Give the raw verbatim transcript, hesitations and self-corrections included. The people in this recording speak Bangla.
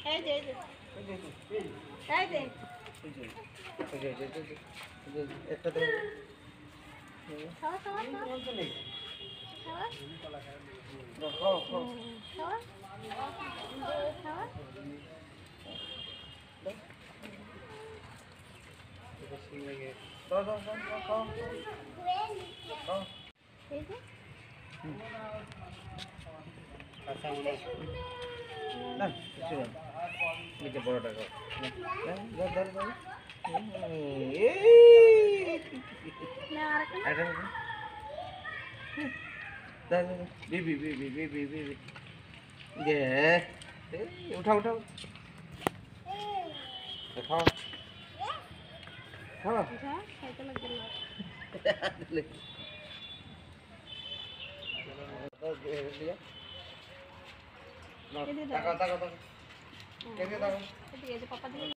এই যে এই যে এই যে একটা দেন খাওয়া খাওয়া খাওয়া খাও খাও খাওয়া খাওয়া দাও দাও দাও খাও খাও এই যে আচ্ছা না কিছু না নিচে বড়টা খাও ধর ধর ধর না আর একটা বিবি বিবি বিবি বিবি গে উঠাও উঠাও খাও খাও খাইতে লাগবে না তাকাও তাকাও তাকাও কে কে তাকাও এদিকে যে পাপা দিকে